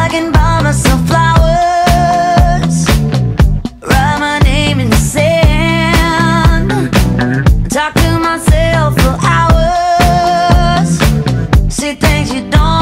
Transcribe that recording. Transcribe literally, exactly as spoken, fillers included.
I can buy myself flowers, write my name in the sand, talk to myself for hours, see things you don't